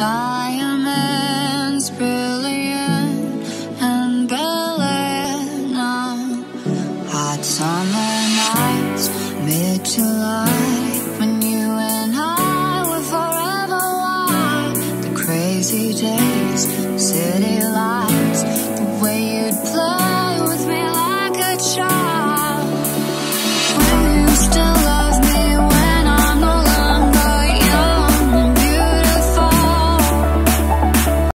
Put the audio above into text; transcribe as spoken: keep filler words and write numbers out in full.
Diamonds brilliant and brilliant now. Hot summer nights, mid-July, when you and I were forever wild. The crazy days, city lights, the way you'd play